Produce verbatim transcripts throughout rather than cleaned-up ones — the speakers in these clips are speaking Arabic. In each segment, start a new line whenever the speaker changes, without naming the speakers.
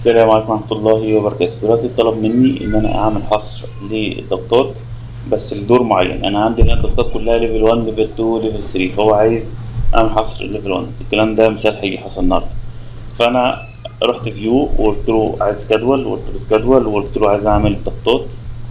السلام عليكم ورحمة الله وبركاته. دلوقتي طلب مني إن أنا أعمل حصر للضغطات بس لدور معين. أنا عندي هنا الضغطات كلها ليفل واحد ليفل اتنين ليفل تلاتة، فهو عايز أعمل حصر ليفل واحد. الكلام ده مثال هيجي حصل النهاردة. فأنا رحت فيو وقلت له عايز جدول، وقلت له جدول، وقلت له عايز أعمل ضغطات.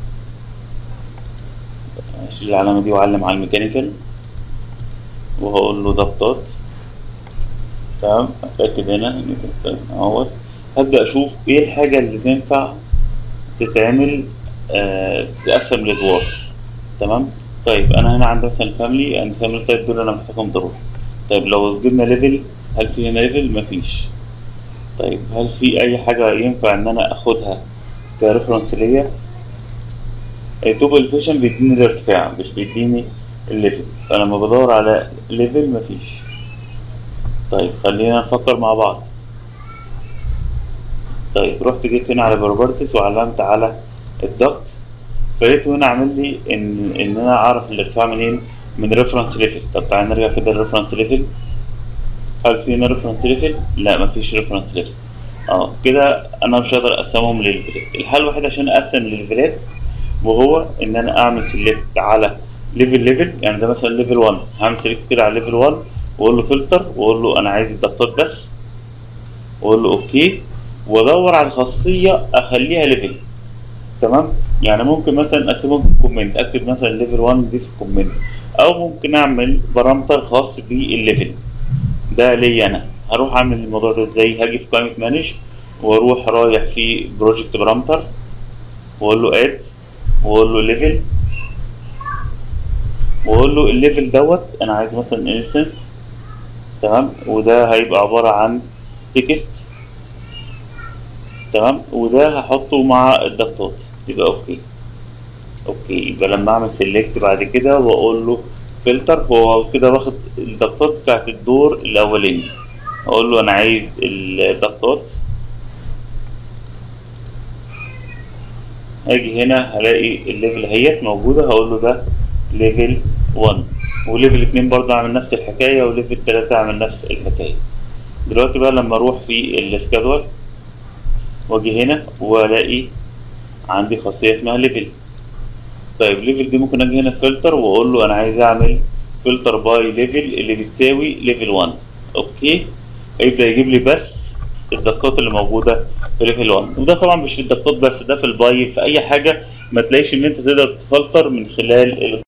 أشيل العلامة دي وأعلم على الميكانيكال وهقول له ضغطات. تمام، أتأكد هنا أهوت. هبدأ أشوف إيه الحاجة اللي تنفع تتعمل آه تقسم لأدوار. تمام. طيب أنا هنا عندي مثلا فاميلي، يعني فاميلي تايب دول أنا محتاجهم ضروري. طيب لو جبنا ليفل، هل في هنا ليفل؟ مفيش. طيب هل في أي حاجة ينفع إن أنا آخدها كريفرنس ليا؟ توب الفيشن بيديني الارتفاع مش بيديني الليفل، فلما بدور على ليفل مفيش. طيب خلينا نفكر مع بعض. طيب رحت جيت هنا على بروبرتيز وعلمت على الضغط، فلقيت هنا عامل لي ان ان انا اعرف الارتفاع منين؟ من ريفرنس ليفل. طب تعالى نرجع كده للريفرنس ليفل. هل في هنا ريفرنس ليفل؟ لا مفيش ريفرنس ليفل. اه كده انا مش هقدر اقسمهم لليفلات. الحل الوحيد عشان اقسم لليفلات وهو ان انا اعمل سيلكت على ليفل ليفل. يعني ده مثلا ليفل واحد، هعمل سيلكت كده على ليفل واحد واقول له فلتر واقول له انا عايز الضغطات بس، واقول له اوكي، وادور على الخاصيه اخليها ليفل. تمام. يعني ممكن مثلا اكتبهم في الكومنت، اكتب مثلا ليفل واحد دي في الكومنت، او ممكن اعمل بارامتر خاص بالليفل ده ليا انا. هروح اعمل الموضوع ده ازاي؟ هاجي في قائمه مانج واروح رايح في بروجكت بارامتر واقول له اد واقول له ليفل واقول له الليفل دوت انا عايز مثلا انستنس. تمام. وده هيبقى عباره عن تكست. تمام. وده هحطه مع الضغطات يبقى اوكي. اوكي يبقى لما اعمل سيلكت بعد كده واقول له فلتر، هو كده واخد الضغطات بتاعت الدور الاولاني. اقول له انا عايز الضغطات، اجي هنا هلاقي الليفل اهيت موجوده، هقول له ده ليفل واحد، وليفل اتنين برضه اعمل نفس الحكايه، وليفل تلاتة اعمل نفس الحكايه. دلوقتي بقى لما اروح في السكادول واجي هنا والاقي عندي خاصيه اسمها ليفل. طيب ليفل دي ممكن اجي هنا فلتر واقول له انا عايز اعمل فلتر باي ليفل اللي بتساوي ليفل واحد. اوكي، هيبدا يجيب لي بس الضغطات اللي موجوده في ليفل واحد. وده طبعا مش في الضغطات بس، ده في الباي، في اي حاجه ما تلاقيش ان انت تقدر تفلتر من خلال